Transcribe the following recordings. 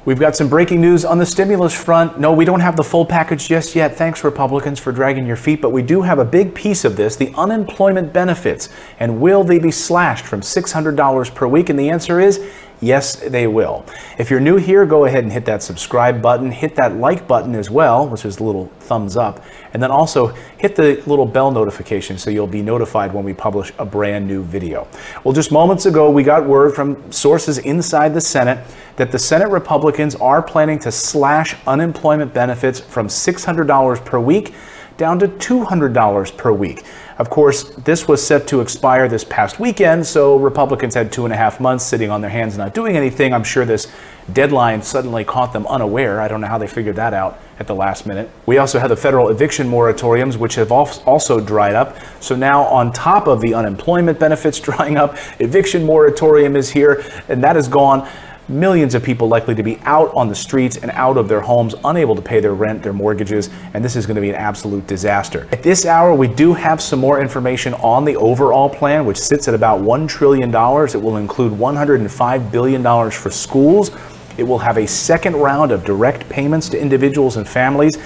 We've got some breaking news on the stimulus front. No, we don't have the full package just yet. Thanks, Republicans, for dragging your feet. But we do have a big piece of this, the unemployment benefits. And will they be slashed from $600 per week? And the answer is yes, they will. If you're new here, go ahead and hit that subscribe button. Hit that like button as well, which is a little thumbs up. And then also hit the little bell notification so you'll be notified when we publish a brand new video. Well, just moments ago, we got word from sources inside the Senate that the Senate Republicans are planning to slash unemployment benefits from $600 per week down to $200 per week. Of course, this was set to expire this past weekend, so Republicans had 2.5 months sitting on their hands not doing anything. I'm sure this deadline suddenly caught them unaware. I don't know how they figured that out at the last minute. We also have the federal eviction moratoriums, which have also dried up. So now, on top of the unemployment benefits drying up, eviction moratorium is here, and that is gone. Millions of people likely to be out on the streets and out of their homes, unable to pay their rent, their mortgages, and this is going to be an absolute disaster. At this hour, we do have some more information on the overall plan, which sits at about $1 trillion. It will include $105 billion for schools. It will have a second round of direct payments to individuals and families.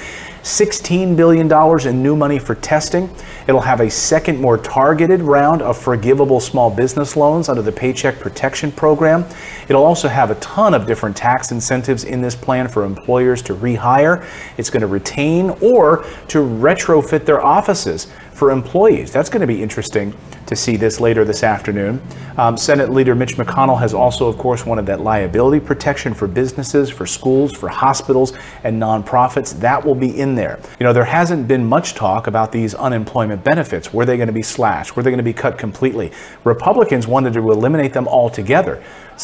$16 billion in new money for testing. It'll have a second, more targeted round of forgivable small business loans under the Paycheck Protection Program. It'll also have a ton of different tax incentives in this plan for employers to rehire. It's going to retain or to retrofit their offices for employees. That's going to be interesting to see this later this afternoon. Senate Leader Mitch McConnell has also, of course, wanted that liability protection for businesses, for schools, for hospitals, and nonprofits. That will be in there. You know, there hasn't been much talk about these unemployment benefits. Were they going to be slashed? Were they going to be cut completely? Republicans wanted to eliminate them altogether.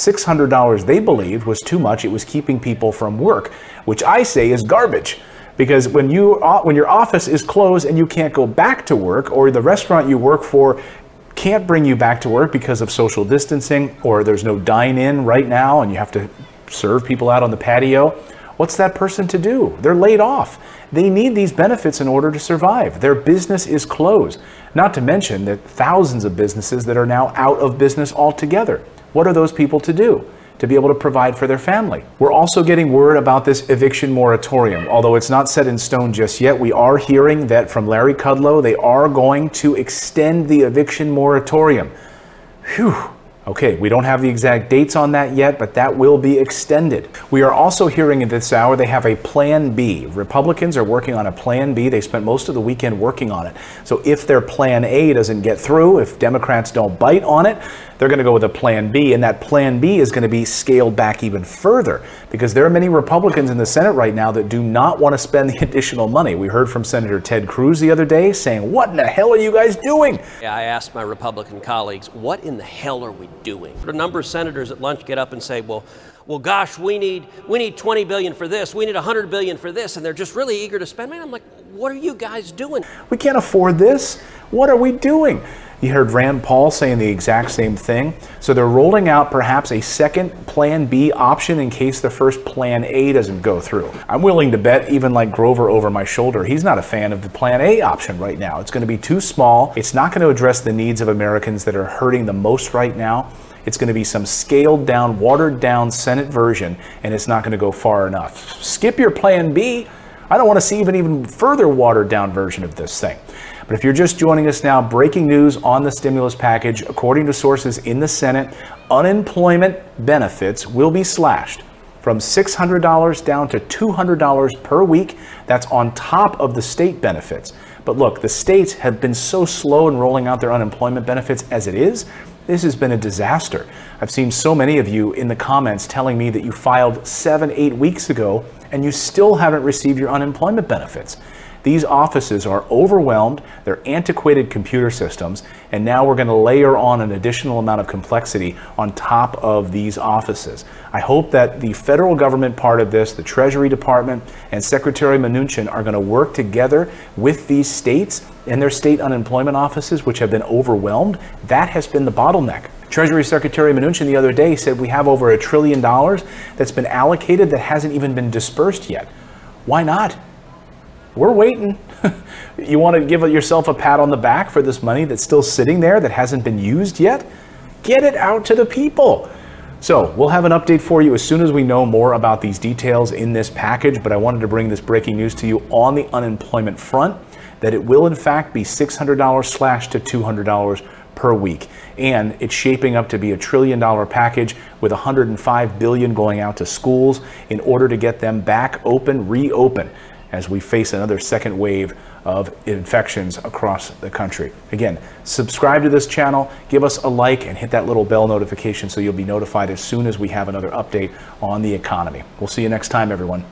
$600 they believed was too much. It was keeping people from work, which I say is garbage. Because when your office is closed and you can't go back to work, or the restaurant you work for can't bring you back to work because of social distancing, or there's no dine-in right now and you have to serve people out on the patio, what's that person to do? They're laid off. They need these benefits in order to survive. Their business is closed. Not to mention that thousands of businesses that are now out of business altogether. What are those people to do to be able to provide for their family? We're also getting word about this eviction moratorium. Although it's not set in stone just yet, we are hearing that from Larry Kudlow, they are going to extend the eviction moratorium. Phew. Okay, we don't have the exact dates on that yet, but that will be extended. We are also hearing at this hour they have a Plan B. Republicans are working on a Plan B. They spent most of the weekend working on it. So if their Plan A doesn't get through, if Democrats don't bite on it, they're going to go with a Plan B, and that Plan B is going to be scaled back even further because there are many Republicans in the Senate right now that do not want to spend the additional money. We heard from Senator Ted Cruz the other day saying, "What in the hell are you guys doing?" Yeah, I asked my Republican colleagues, what in the hell are we doing? A number of senators at lunch get up and say, well, gosh, we need $20 billion for this, we need $100 billion for this, and they're just really eager to spend. Man, I'm like, what are you guys doing? We can't afford this. What are we doing? You heard Rand Paul saying the exact same thing. So they're rolling out perhaps a second Plan B option in case the first Plan A doesn't go through. I'm willing to bet, even like Grover over my shoulder, he's not a fan of the Plan A option right now. It's going to be too small. It's not going to address the needs of Americans that are hurting the most right now. It's going to be some scaled down, watered down Senate version, and it's not going to go far enough. Skip your Plan B. I don't want to see even further watered down version of this thing. But if you're just joining us now, breaking news on the stimulus package. According to sources in the Senate, unemployment benefits will be slashed from $600 down to $200 per week. That's on top of the state benefits. But look, the states have been so slow in rolling out their unemployment benefits as it is. This has been a disaster. I've seen so many of you in the comments telling me that you filed 7-8 weeks ago and you still haven't received your unemployment benefits. These offices are overwhelmed, they're antiquated computer systems, and now we're going to layer on an additional amount of complexity on top of these offices. I hope that the federal government part of this, the Treasury Department and Secretary Mnuchin, are going to work together with these states and their state unemployment offices, which have been overwhelmed. That has been the bottleneck. Treasury Secretary Mnuchin the other day said we have over $1 trillion that's been allocated that hasn't even been dispersed yet. Why not? We're waiting. You want to give yourself a pat on the back for this money that's still sitting there that hasn't been used yet? Get it out to the people. So we'll have an update for you as soon as we know more about these details in this package, but I wanted to bring this breaking news to you on the unemployment front, that it will in fact be $600 slashed to $200 per week. And it's shaping up to be $1 trillion package with $105 billion going out to schools in order to get them back open, reopen, as we face another second wave of infections across the country. Again, subscribe to this channel, give us a like, and hit that little bell notification so you'll be notified as soon as we have another update on the economy. We'll see you next time, everyone.